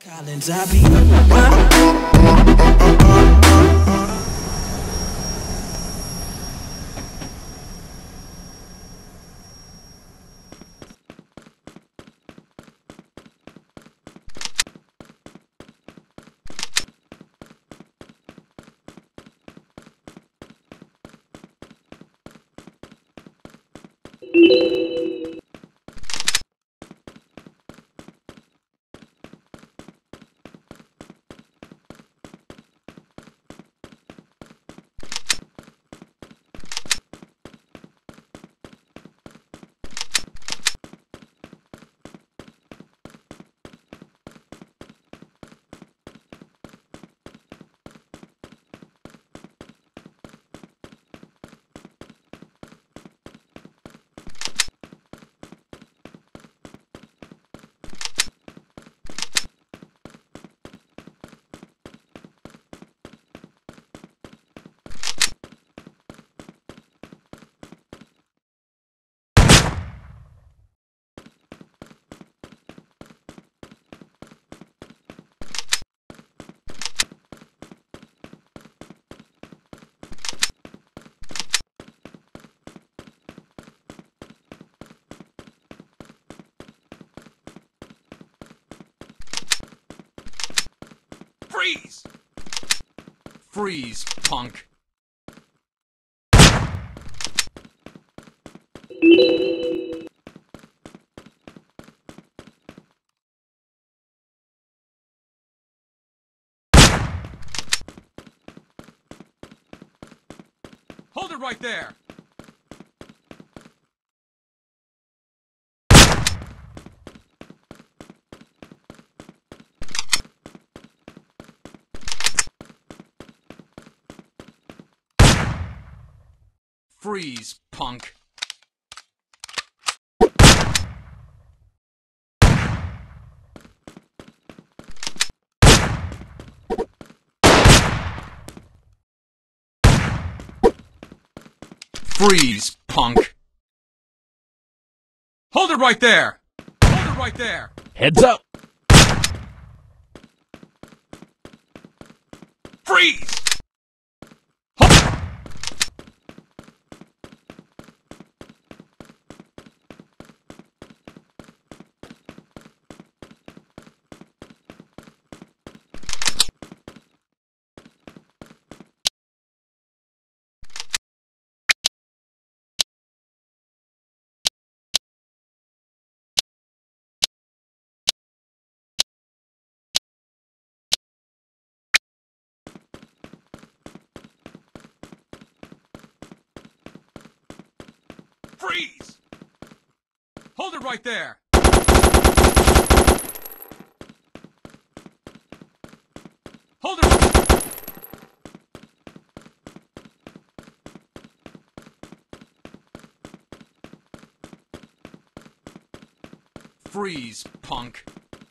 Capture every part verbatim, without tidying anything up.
Collins, I be. Freeze! Freeze, punk. Hold it right there! Freeze, punk. Freeze, punk. Hold it right there! Hold it right there! Heads up! Freeze! Freeze! Hold it right there! Hold it! Freeze, punk.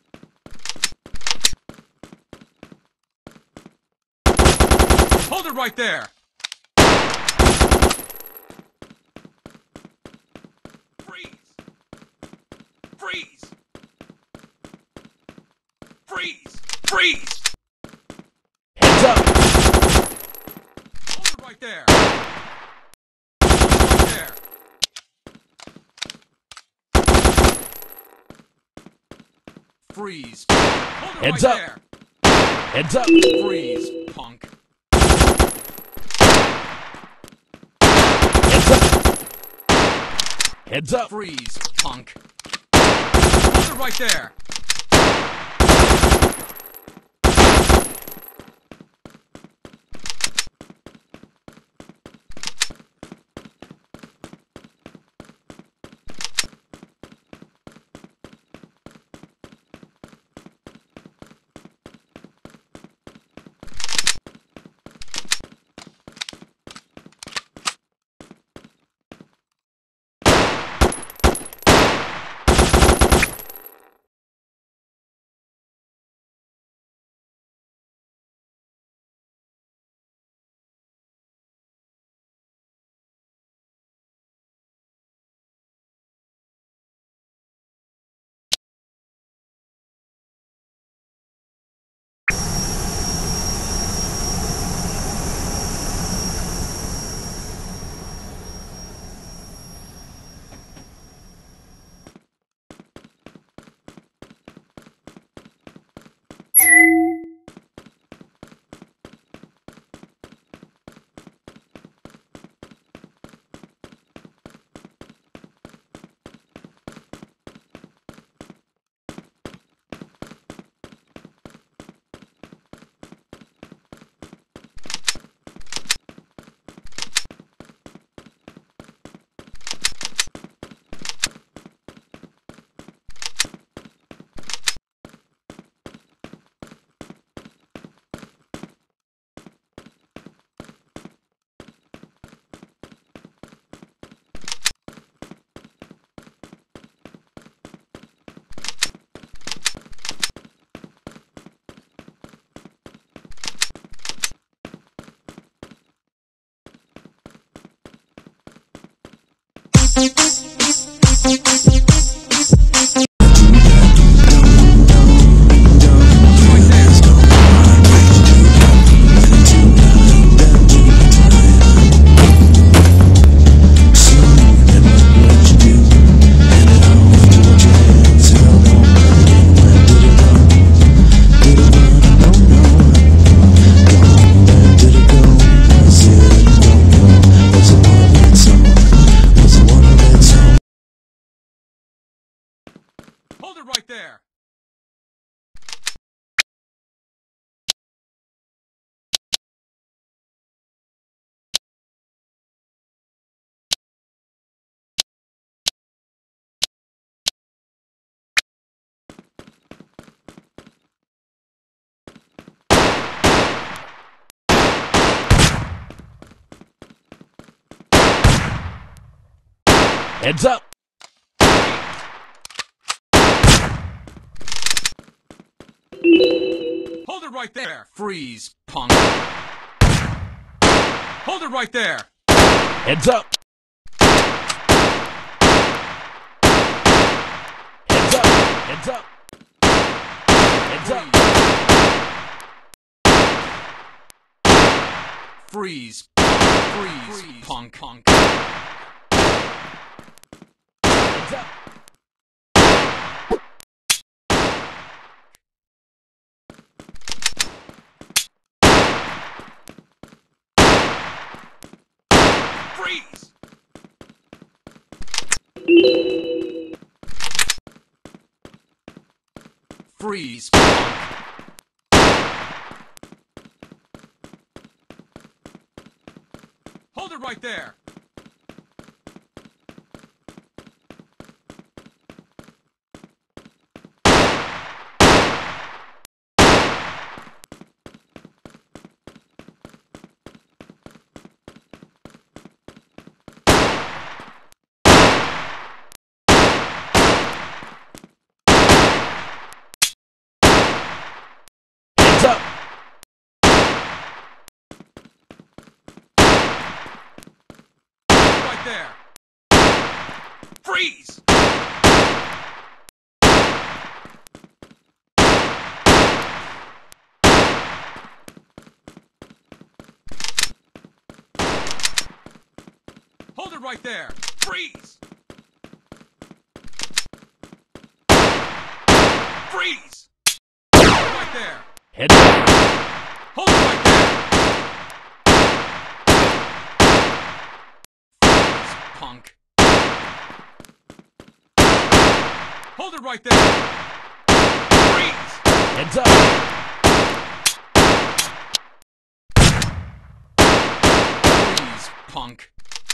Hold it right there! Freeze! Freeze! Freeze! Heads up! Hold it right there! Right there! Freeze! Hold it Heads right up! there! Heads up! Freeze, punk! Heads up! Heads up! Freeze, punk! Hold it right there! Hold it right there. Heads up. Hold it right there. Freeze, punk. Hold it right there. Heads up. Heads up. Heads up. Heads up. Freeze, freeze, freeze, punk, punk. Heads up. Freeze! Freeze, punk. Hold it right there. Heads up. Right there. Freeze! Hold it right there. Freeze! Freeze! Hold it right there. Heads up. Hold it right there. Freeze, punk. Hold it right there. Freeze! Heads up. Freeze, punk.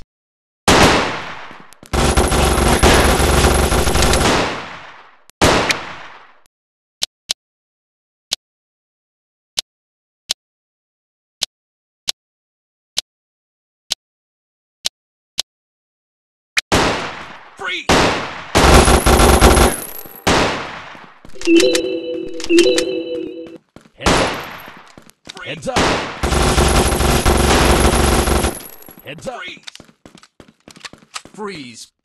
Freeze! Heads up. Heads up. Heads up. Freeze! Freeze!